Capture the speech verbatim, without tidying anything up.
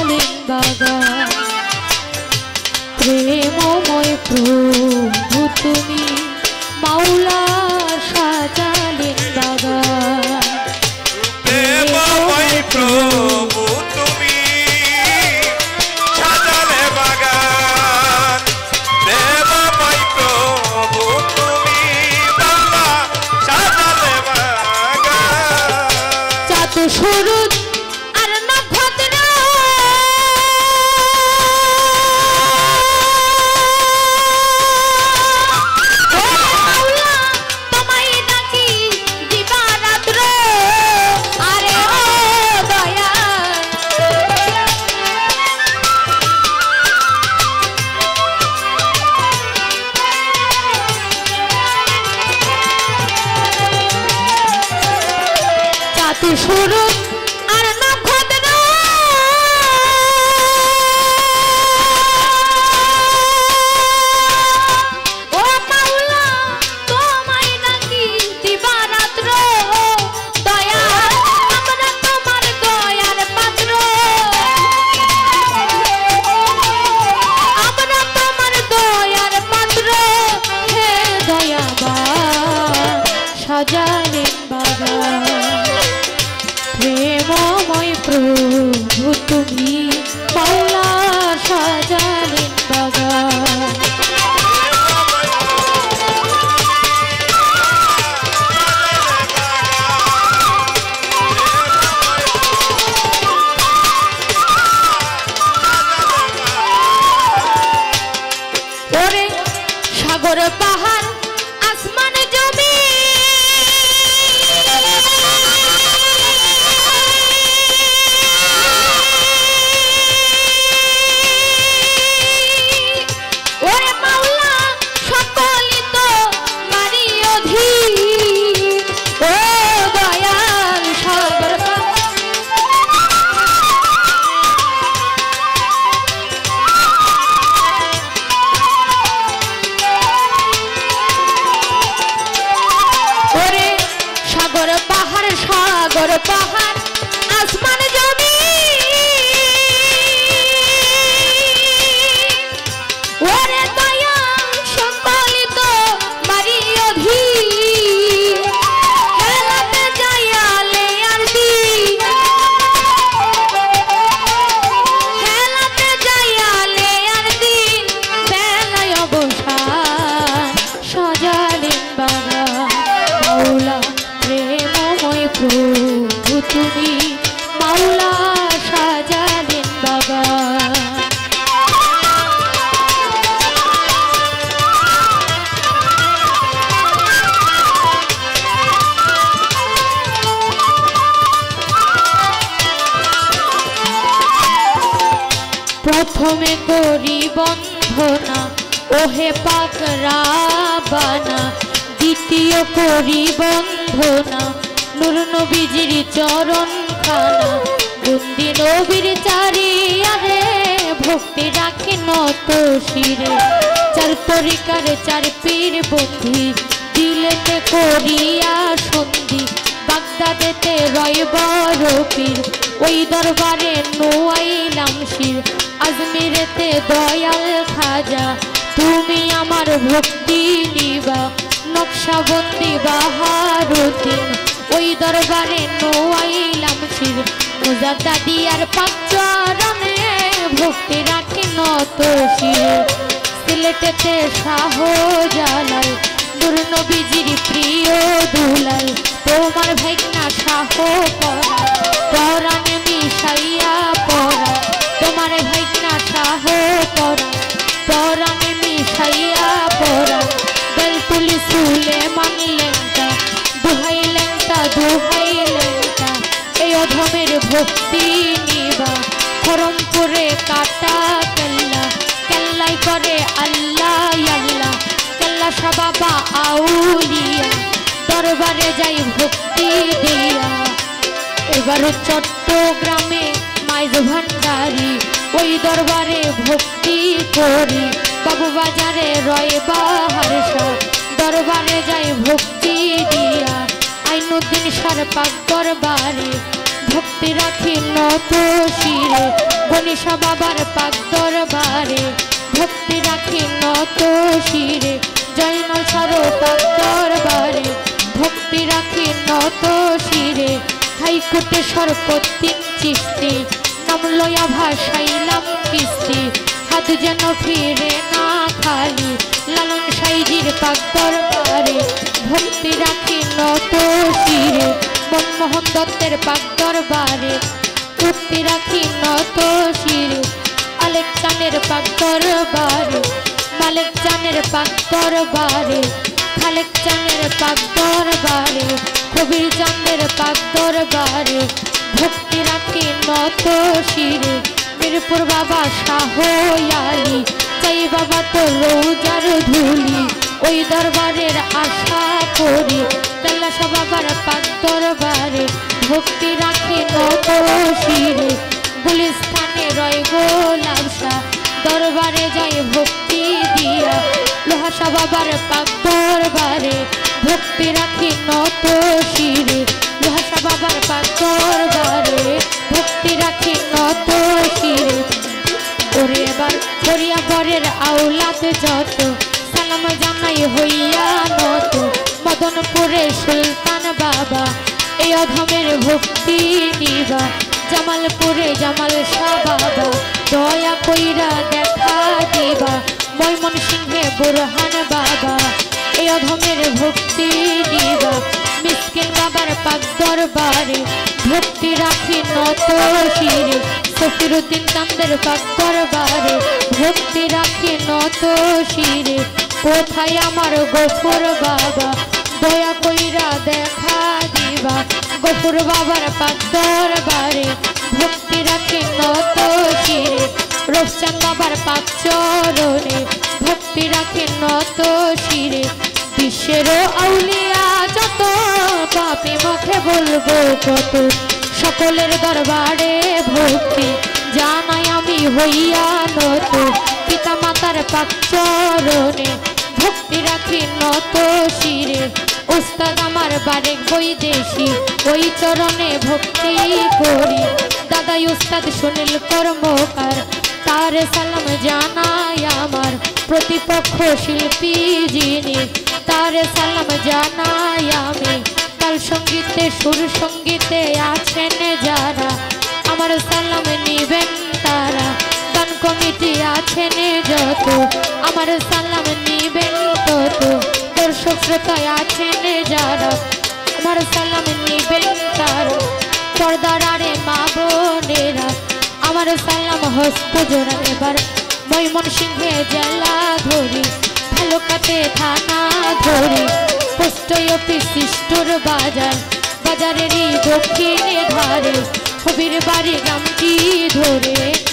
সাজালেন বাগান প্রেমময় প্রভু তুমি মাওলা সাজালেন বাগান প্রেমময় প্রভু তুমি সাজালে বাগান প্রেমময় প্রভু তুমি মাওলা সাজালে বাগান চাঁদ সূরজ আর নক্ষত্র সূরজ আর নক্ষত্র ও মাওলা তোমায় ডাকি দিবারাত্র দয়া আমরা তোমার দয়ার পাত্র আমরা তোমার দয়ার পাত্র হে দয়াবান সাজালেন বাগান প্রেমময় প্রভু তুমি মাওলা সাজালেন বাগান ওরে সাগর পাহাড় আসমান জমি সাগর পাহাড় আসমান জমি ওরে দয়া সকলিত মারি অধীন খেলাতে যাইয়ালে আর দিন খেলাতে যাইয়ালে আর দিন বেলায় অবসান সাজালেন বাগান মাওলা প্রেমময় প্রভু তুমি মাওলা সাজালেন বাগান প্রথমে করি বন্ধনা ওহে পাক রাব্বানা দ্বিতীয় করি বন্ধনা নূর নবীজির চরণ খানা বন্দি নবীর চারিয়ারে ভক্তি রাখি নত শিরে চার তরিকার চার পীর বন্ধি দিলেতে করিয়া সন্ধি বাগদাদেতে রয় বড় পীর ওই দরবারে নোয়াইলাম শির আজমিরেতে দয়াল খাজা তুমি আমার ভক্তি নিবা নকশাবন্দি বাহারুদ্দিন ওই দরবারে নোয়াইলাম শির মুজাদ্দাদিয়ার পাক চরণে ভক্তি রাখি নত শির সিলেটেতে শাহজালাল নূর নবীজির প্রিয় দুলাল তোমার ভাইনা শাহ পরা পরাণে মিশাইয়া পরা তোমার ভাইনা শাহ পরা পরাণে মিশাইয়া পরা বেলতুলি সুলেমান লেংটা দুহাই লেংটা দুহাই লেংটা এই অধমের ভক্তি নিবা খরমপুরে কাটা কেল্লা কেল্লাই করে আল্লাহ আল্লাহ কেল্লা বাবা আউলিয়া দরবারে যাই ভক্তি দিয়া এবার চট্টগ্রামে মাইজ ভান্ডারি ওই দরবারে ভক্তি করি বাবু বাজারে রয় বাহার দরবারে যাই ভক্তি দিয়া আইনুদ্দিন সার পাক দরবারে ভক্তি রাখি নত শিরে বনি লালসা বাবার পাক দরবারে ভক্তি রাখি নত শিরে জয়নাল সারো পাক দরবারে ভক্তি রাখি নত শিরে হাইকোর্টে সর্বতিন চিস্তি নাম লয়া ভাসাইলাম কিস্তি হাত যেন ফিরে না খালি লালন সাইজির পাক দরবারে ভক্তি রাখি নত শিরে মনমোহন দত্তের পাক দরবারে ভক্তি রাখি নত শিরে আলেক চানের পাক দরবারে মালেক চানের পাক দরবারে খালেক চানের পাক দরবারে কবির চাঁদের পাক দরবারে ভক্তি রাখি নত শিরে মিরপুর বাবা শাহয়ালি চাই বাবা তো রোজার ধুলি ওই দরবারের আশা করি তেলাসা বাবার পাক দরবারে ভক্তি রাখি নত শিরে গুলিস্তানে রয় গোলাপসা দরবারে যাই ভক্তি দিয়া লোহাসা বাবার পাক দরবারে ভক্তি রাখি নত শিরে লোহাসা বাবার পাক দরবারে ভক্তি রাখি নত শিরে ওরে এবার করিয়া বরের আওলাদ যত সালাম জানাই হইয়া নত মদনপুরে সুলতান বাবা এই অধমের ভক্তি নিবা জামালপুরে জামাল শাহ বাবা দয়া কইরা দেখা দিবা ময়মনসিংহে বুরহান বাবা এই অধমের ভক্তি নিবা মিসকিন বাবার পাক দরবারে ভক্তি রাখি নত শিরে সফিরুদ্দিন চাঁদের পাক দরবারে ভক্তি রাখি নত শিরে কোথায় আমার গফুর বাবা দয়া কইরা দেখা দিবা গফুর বাবার পাক দরবারে ভক্তি রাখি নত শিরে রূপচাঁদ বাবার পাক চরণে ভক্তি রাখি নত শিরে বিশ্বের আউলিয়া যত পাপী মুখে বলবো কত সকলের দরবারে ভক্তি জানাই আমি হইয়া নত পিতা মাতার পাক চরণে ভক্তি রাখি নত শিরে উস্তাদ আমার বারেক বৈদেশি ওই চরণে ভক্তি করি দাদাই উস্তাদ সুনীল কর্মকার তার সালাম জানাই আমার প্রতিপক্ষ শিল্পী যিনি তার সালাম জানাই আমি তাল সঙ্গীতে সুর সঙ্গীতে আছেন যারা আমার সালাম নিবেন তারা গান কমিটি আছেন যত আমার সালাম নিবেন তত দর্শক শ্রোতায় আছেন যারা আমার সালাম নিবেন তারা পর্দার আরে মা বোনেরা আমার সালাম হস্ত জোড়া এবার ময়মনসিংহে জেলা ধরি ভালুকাতে থানা ধরি পোস্ট অফিস সিস্টোর বাজার বাজারেরই দক্ষিণে ধারে হবির বাড়ি গ্রামটি ধরে